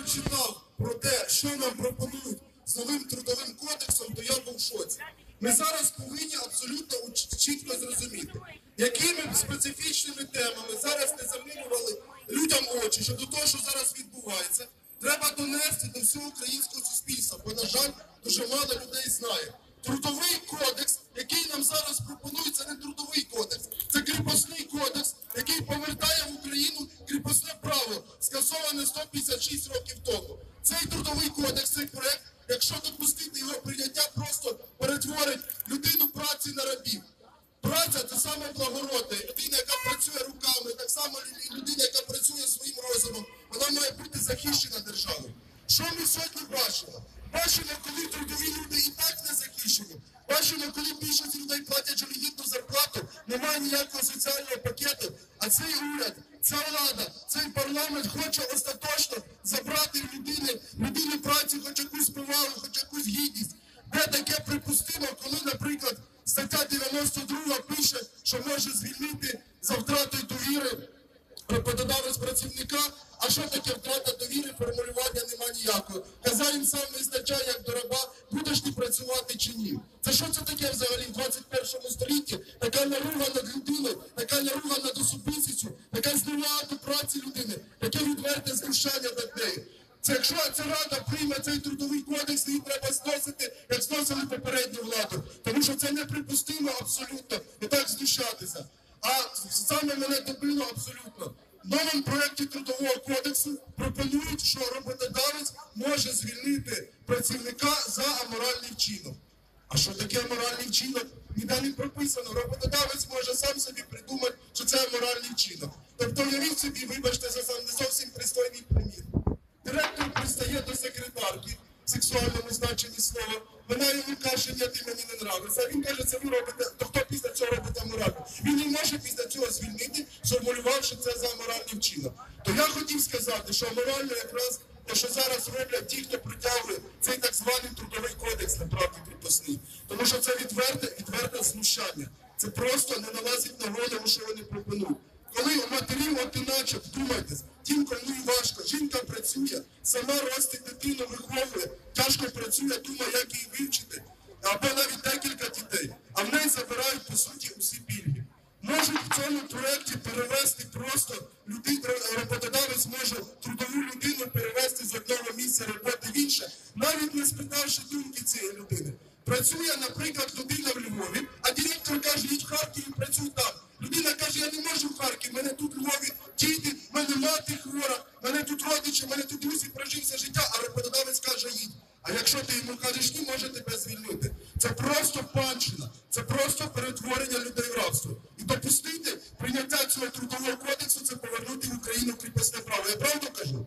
читав про те, що нам пропонують з новим трудовим кодексом, то я був в шоці. Ми зараз повинні абсолютно чітко зрозуміти, якими специфічними темами зараз не замилювали людям очі щодо того, що зараз відбувається. Треба донести до всього українського суспільства, бо, на жаль, дуже мало людей знає. Трудовий кодекс, який нам зараз пропонують, це не трудовий кодекс, це кріпосний кодекс, який повертає в Україну кріпосне право, скасоване 156 років тому. Цей трудовий кодекс, цей проект, якщо допустити його прийняття, просто перетворить людину праці на рабів. Праця – це саме благородне. Людина, яка працює руками, так само людина, яка працює своїм розумом, вона має бути захищена державою. Що ми сьогодні бачимо? Бачимо, коли трудові люди і так не захищені. Бачимо, коли більшість людей платять жалюгідну зарплату, немає ніякого соціального пакету. А цей уряд, ця влада, цей парламент хоче остаточно забрати людини праці хоч якусь повагу, хоч якусь гідність. Де таке припустимо, коли, наприклад, стаття 92 пише, що може звільнити за втратою довіри роботодавець працівника, а що таке втрата довіри, формулювання нема ніякого. Хазяїн сам визначає, як до раба, будеш ти працювати чи ні. Це що це таке взагалі в 21 столітті? Така наруга над людиною, така наруга над особистістю, така зневага до праці людини, таке відверте знущання над нею. Це якщо ця рада прийме цей трудовий кодекс, її треба зносити, як зносили попередню владу. Тому що це неприпустимо абсолютно, і так знущатися. А саме мене добило абсолютно. В новому проєкті Трудового кодексу пропонують, що роботодавець може звільнити працівника за аморальний вчинок. А що таке аморальний вчинок? Ніде не прописано. Роботодавець може сам собі придумати, що це аморальний вчинок. Тобто уявіть собі, вибачте за не зовсім пристойний примір. Директор пристає до секретарки в сексуальному значенні слова. Вона йому каже, ні, ти мені не нравишся. А він каже, це ви робите, то хто після цього робить аморально? Він не може після цього звільнити, сформулювавши це за аморальний вчинок. То я хотів сказати, що аморально якраз те, що зараз роблять ті, хто притягує цей так званий трудовий кодекс на правді кріпосний. Тому що це відверте знущання. Це просто не налазить на голову, що вони пропонують. Коли у матерів, от іначе, вдумайтесь, тим, кому і важко, жінка працює, сама ростить дитину, виховує, тяжко працює, думає, як її вивчити, або навіть декілька дітей, а в неї забирають, по суті, усі пільги. Можуть в цьому проєкті перевести просто, роботодавець може трудову людину перевести з одного місця роботи в інше, навіть не спитавши думки цієї людини. Працює, наприклад, людина в Львові, а директор каже, їдь в Харків і працюй там. Людина каже, я не можу в Харків, мене тут в Львові діти, мене мати хвора, мене тут родичі, мене тут друзі, прожив все життя, а роботодавець каже, їдь. А якщо ти йому кажеш, ні, може тебе звільнити. Це просто панщина, це просто перетворення людей в рабство. І допустити прийняття цього трудового кодексу, це повернути в Україну кріпосне право. Я правду кажу?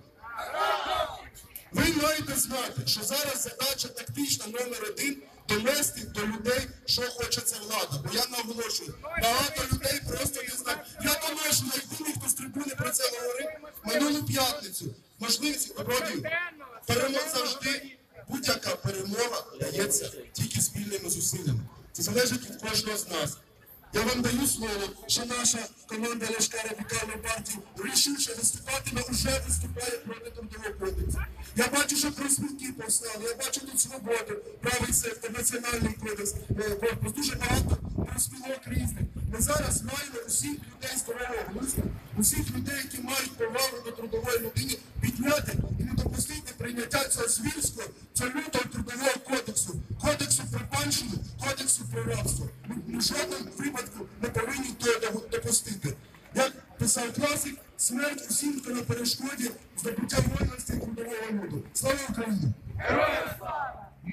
Ви маєте знати, що зараз задача тактична номер 1 – донести до людей, що хоче ця влада. Бо я наголошую, багато людей просто не знають. Я доношу, єдиний, хто з трибуни про це говорив, минулу п'ятницю. Можливість, добродію, перемога завжди, будь-яка перемога дається тільки спільними зусиллями. Це залежить від кожного з нас. Я вам даю слово, що наша команда Ляшка Радикальної партії рішуче виступатиме, вже виступає проти трудового кодексу. Я бачу, що профспілки повстали, я бачу тут свободу, правий сектор, національний кодекс, корпус, дуже багато профспілок різних. Ми зараз маємо усіх людей здорового глузду, усіх людей, які мають повагу до трудової людини, підняти і не допустити прийняття цього звірського, цього лютого трудового кодексу, кодексу про панщину, кодексу про рабство. Ми в жодному випадку не повинні того допустити. Як писав класик, смерть усім, хто на перешкоді здобуття вольності трудового люду. Слава Україні!